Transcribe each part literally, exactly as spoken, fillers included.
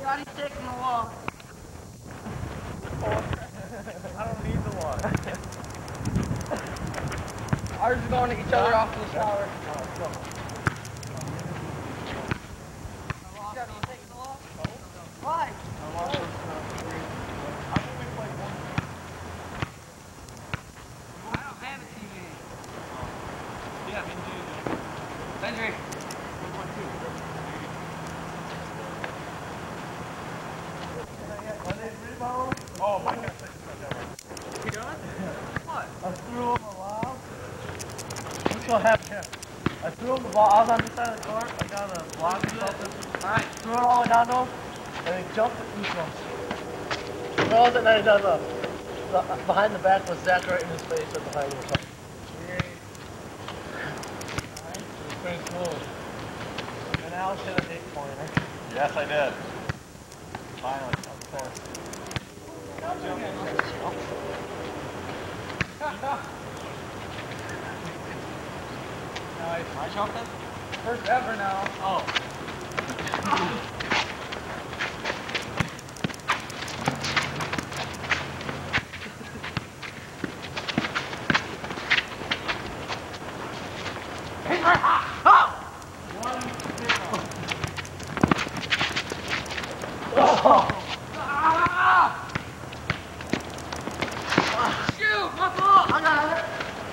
Scotty's taking the walk. I don't need the walk. Ours are going to each other off in the shower. Scotty, you taking the walk? Why? I don't have a T V. Yeah, me too. Benji. Oh my gosh. You done? What? I threw him a lob. What's gonna happen here? I threw him the ball. I was on this side of the court. I got a block or something. Alright. Threw it all the way down to him, and he jumped and eat him. When I was at night, done the, the behind the back was Zach right in his face or behind him or something. It was pretty smooth. And Al should have hit pointer. Yes, I did. Finally, of course. Nice. Am I jumping? First ever now. Oh. Oh! Shoot! My fault! I got it!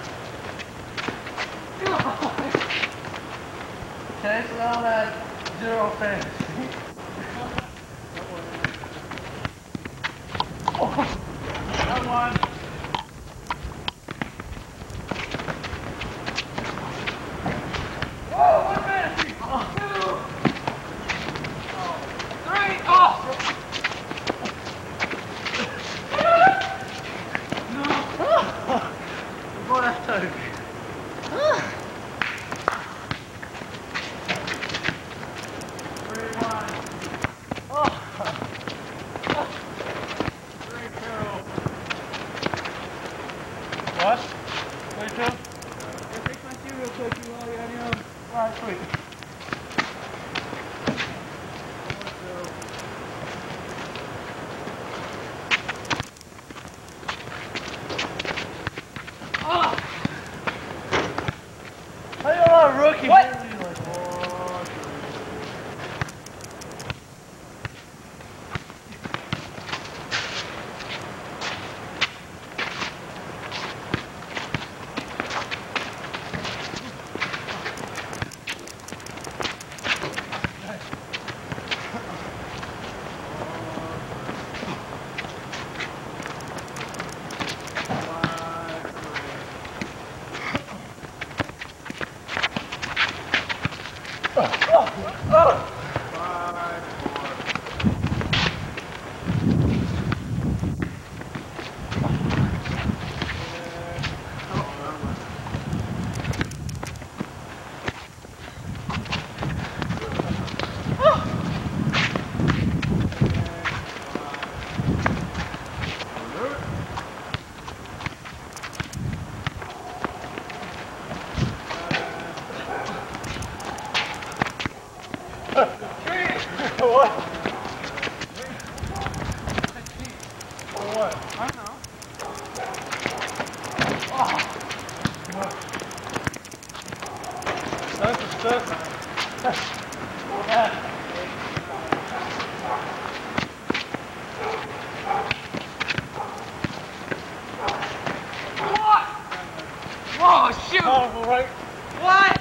Okay, so now that zero fantasy. Oh! That one. Oh, one fantasy! Oh. Two! Oh. Three! Oh! Go that time. Three, one. Oh. Three, two. What? Three, two? I'll take my shoe real quick, you all, you on your own. Alright, sweet. Oh! How you not a rookie? What? Like, oh, oh, oh. What? For what? I don't know. Oh. That's a stuff, man. Yeah. What? Whoa, shoot! Oh, right. What?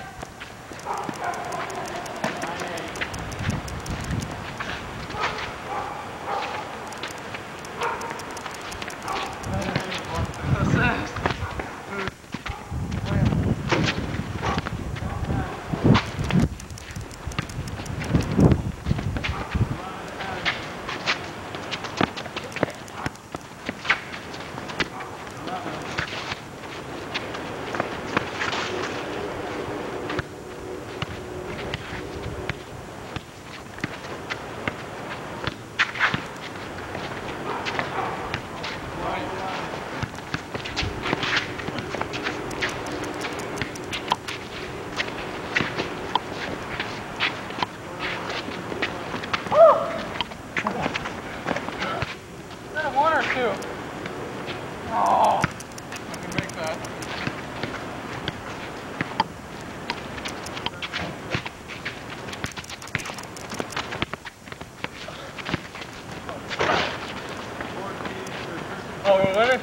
ready?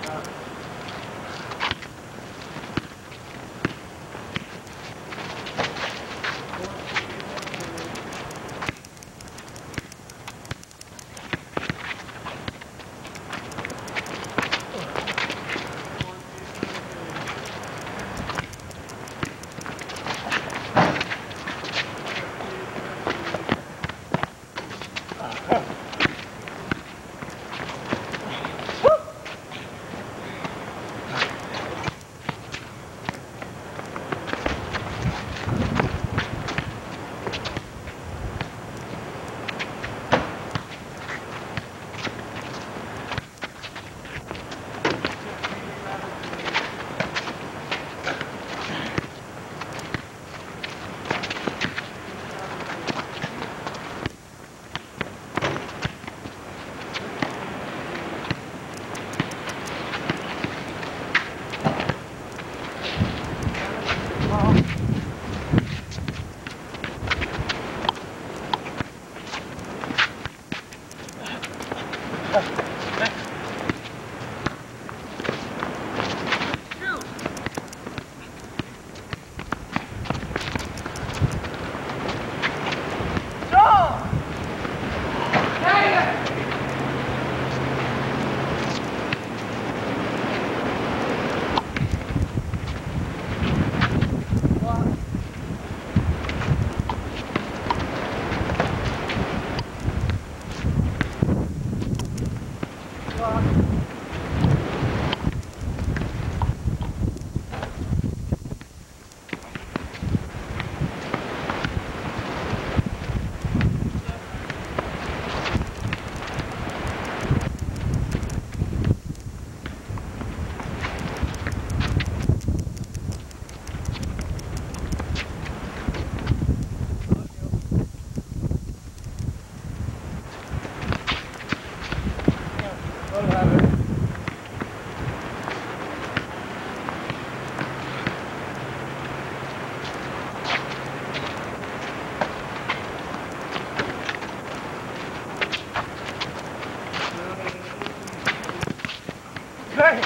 Hey!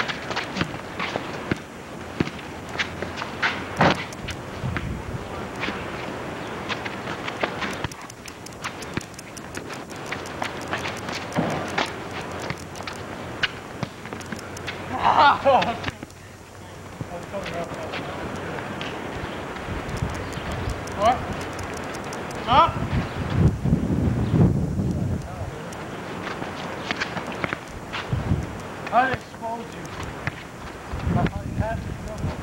What? Huh? I exposed you. I had to know.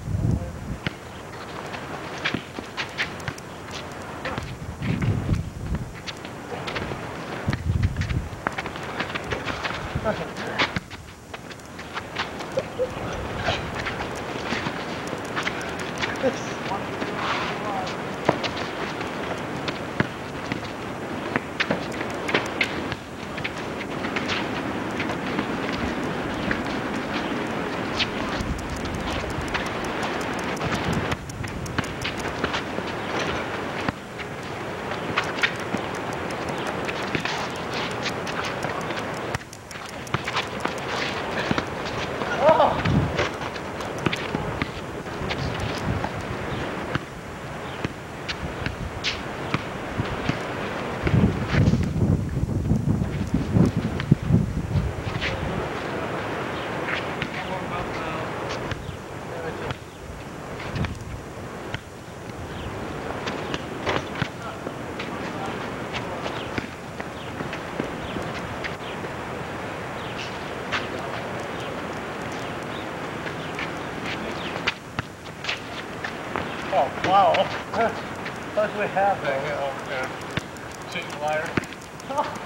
Oh, wow. What do we have there? Oh, yeah. Cheating liar. Oh,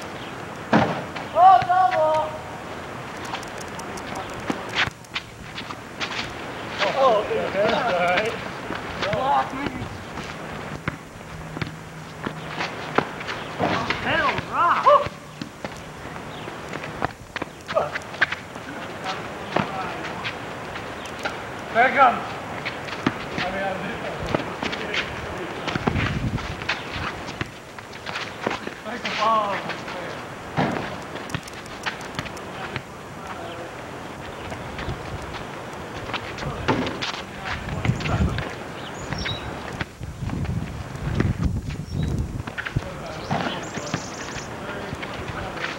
oh double! Oh, okay, that's alright. Block me! Hell, rock! There it comes! I mean, I did. Like a ball.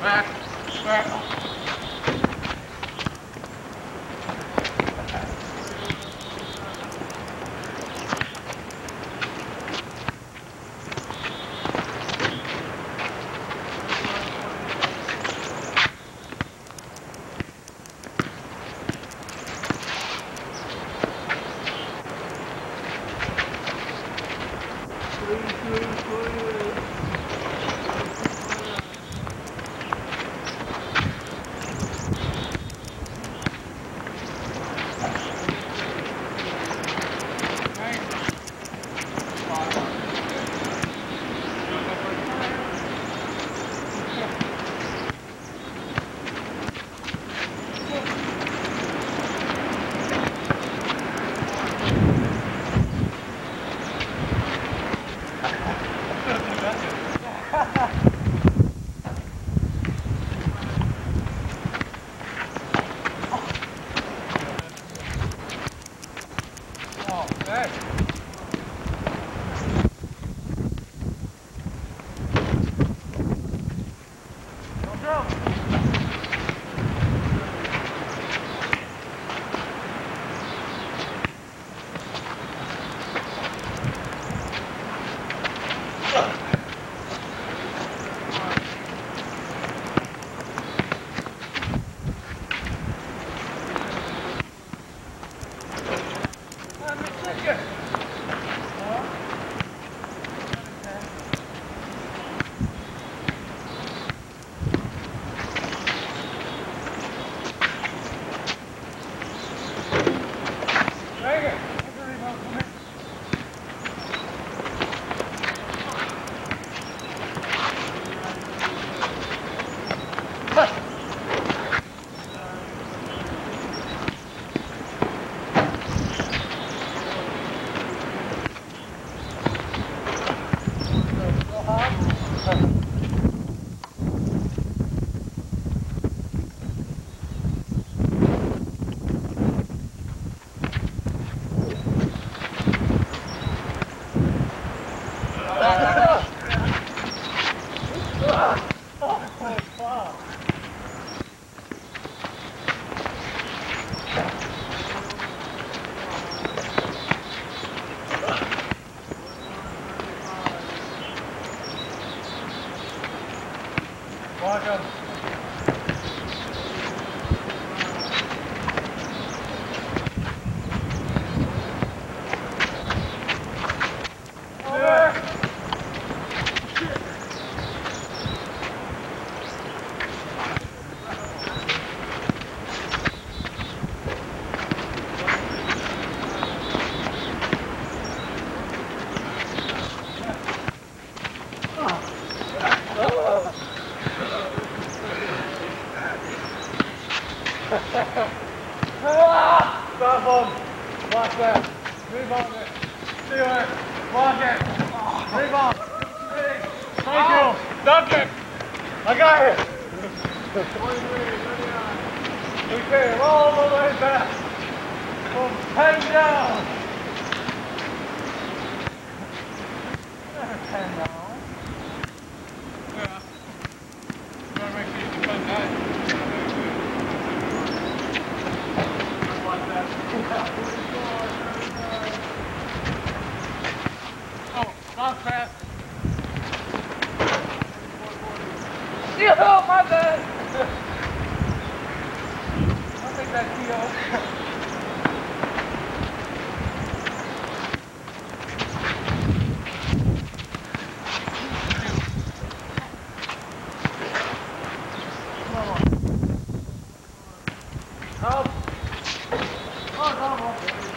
back, back. Walk him. Over. Stop him. Watch that. Rebound it. See it. Walk it. Rebound. Thank you. Dunk it. I got it. We came all the way back. From ten down. Never ten down. Yeah. Gotta make sure you defend that. Oh, not fast. Yeah, oh, my bad. I'll take that T O. Help. Oh, no, no.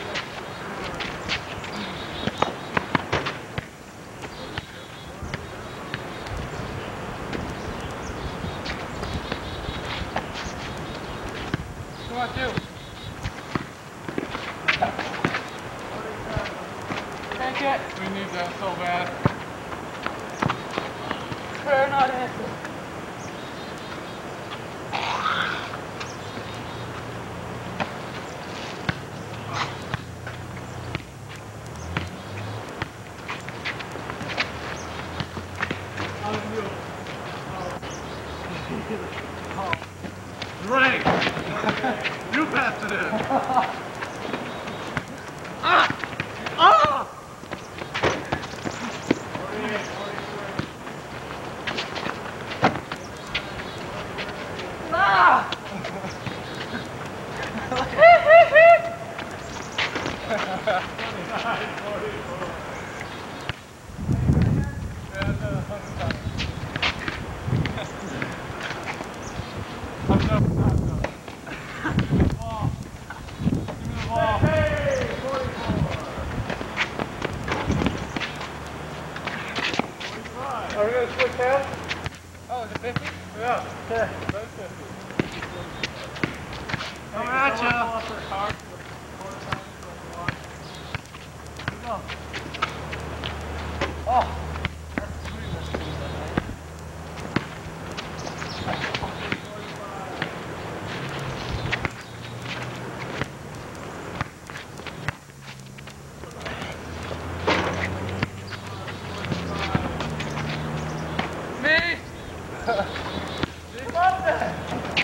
Come on, two. Take it. We need that so bad. Prayer not answered. How do you? it. Ah! Ah! Ah! Are we going to switch hands? Oh, is it fifty? Yeah. Okay. That's fifty. Coming at ya. Oh. Me? Keep up there.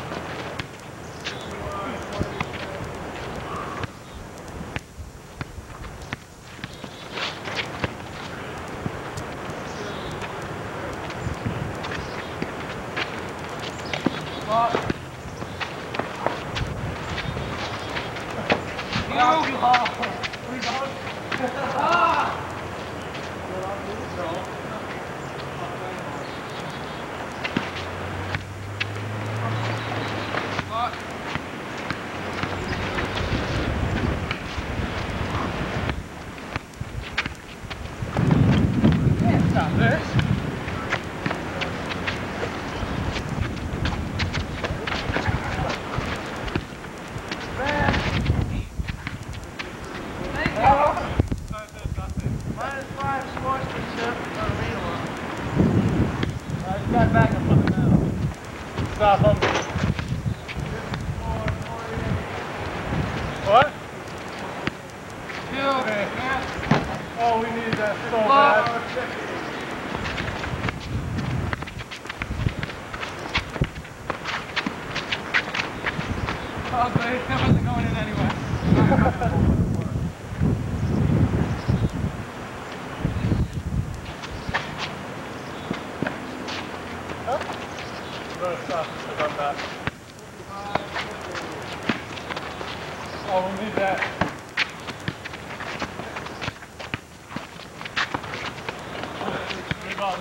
What? You. We don't. Ah! What? Can't stop this. Man. Thank you. Minus five sportsmanship on me one. I just got back and put it down. Stop him. What? Two. Oh, we need that so Fuck. bad. Oh, great. That wasn't going in anyway. Huh? We're gonna stop about that. Oh, we need that. Move on.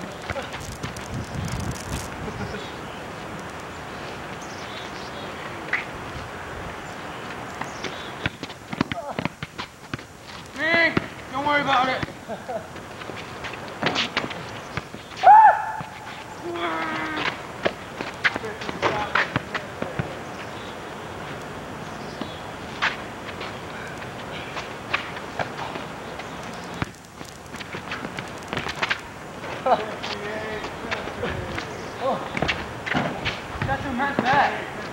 Me, don't worry about it. Oh, that's a man's back.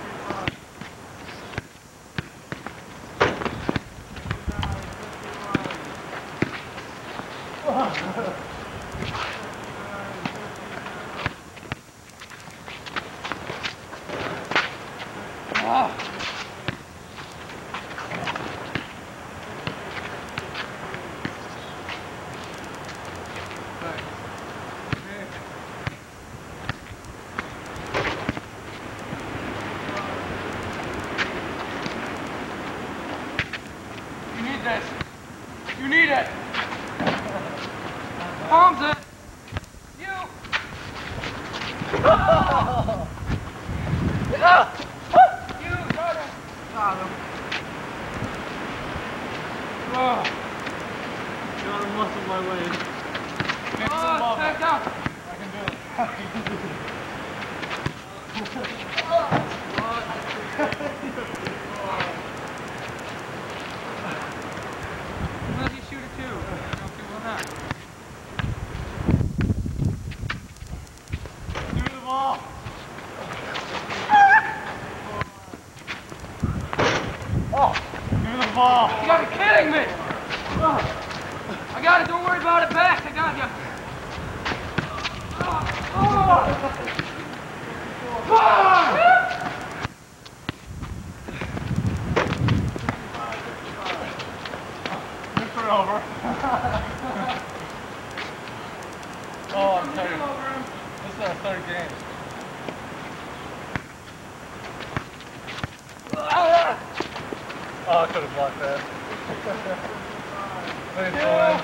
Ah. You need this. You need it. Palms it. You. You, brother. Got him. Oh. Gotta muscle my way. Oh, back down. I can do it. I can do it. Let me shoot it too. Okay, well not. Give me the ball. Oh, give me the ball. You gotta be kidding me! Oh. I got it, don't worry about it, back, I got you. Oh. Oh. Oh. Put the gym over him. This is our third game. Oh, I could have blocked that. Please go in.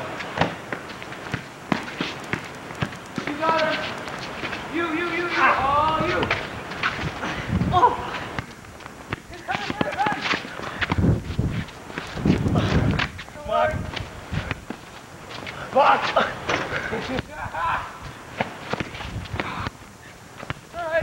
You got her. You, you, you, you. Oh, you. Oh. He's coming for the back. Block. Block. All right.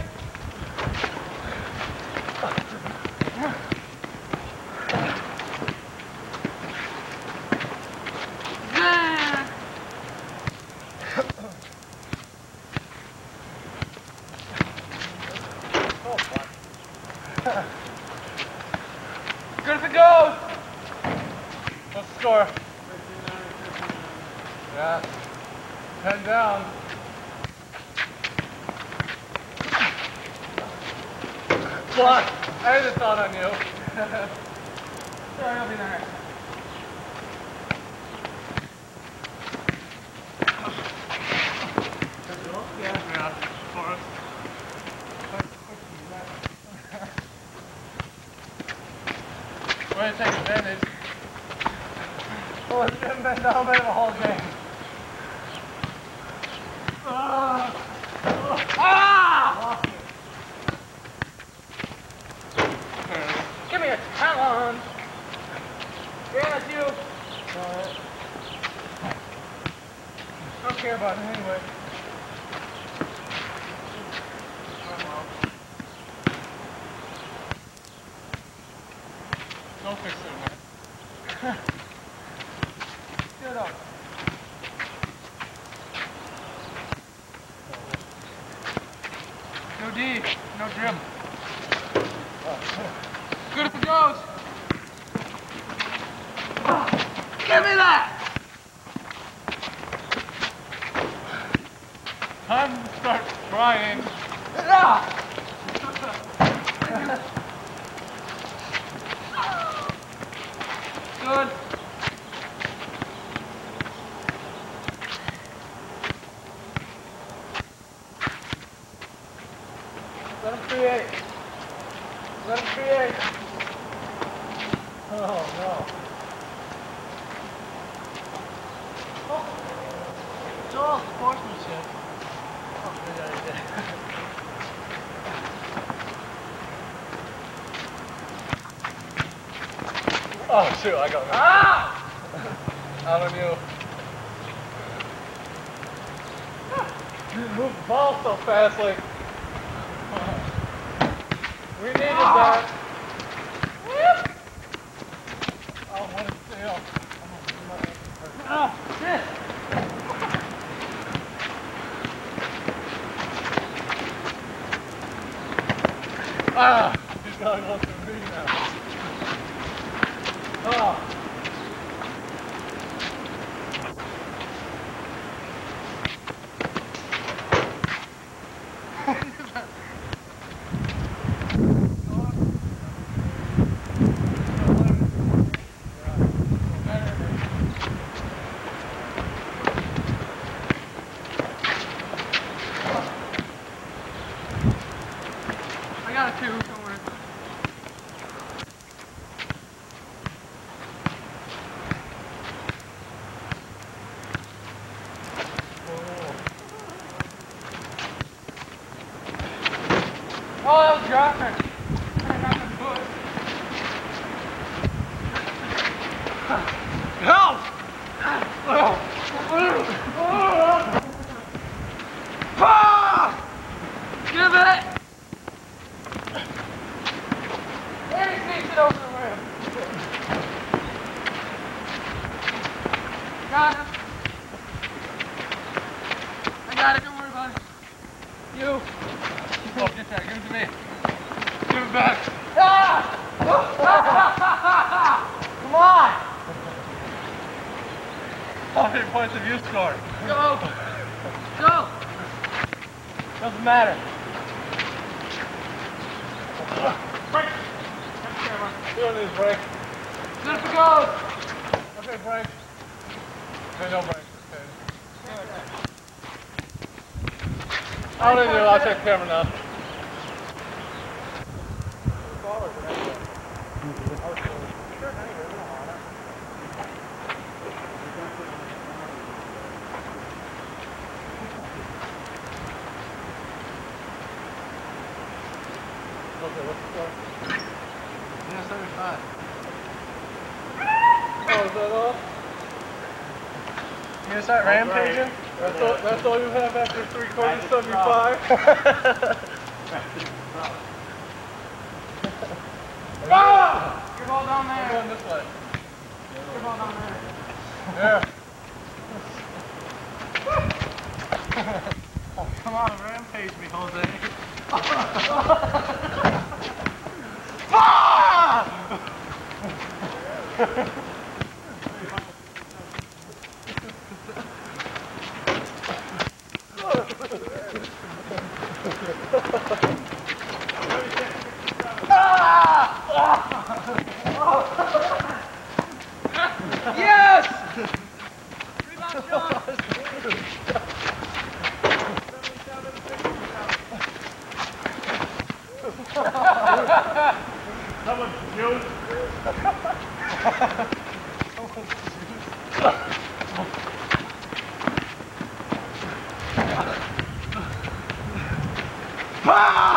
Good as it goes. What's the score? Yeah. Ten down. Block. I had a thought on you. Sorry, I'll be there. Yeah. Yeah. Forrest. Way to take advantage. Oh, it's been been down by the whole game. Ah! Ah! Give me a challenge. Yeah, that's you. Alright. I don't care about it anyway. Don't fix it, man. Get up. No D, no gym. Good if it goes. Give me that! Time to start trying. Ah! Good. Let him create. Let him create. Oh no. Oh. It's all sportsmanship. Oh, good idea. Oh shoot, I got it. Ah! Out on you. You move the ball so fast, like. We needed that. Oh, what a steal. Ah, shit. Ah! He's gotta go through me now. Oh. I got it too, don't worry. Oh, that was dropping. I got the foot. Help! Ah! Give it! And he sneaks it over the rim. Got him. I got it, don't worry about it. You. Oh, get that, give it to me. Give it back. Ah! Come on! How many points have you scored? Go! Go! Doesn't matter. Break! You don't need a break. Good if it goes! Okay, break. Okay, no break. Okay. I don't know, I'll check the camera now. Okay, what's the score? Yeah, seventy-five. Oh, is that all? You gonna start rampaging? That's all, that's all you have after three quarters seventy-five? Ah! Your ball down I'm there. going this way. Your ball down there. Yeah. Oh, come on, rampage me, Jose. Yes! Rebound shot. Someone's juice. Ah!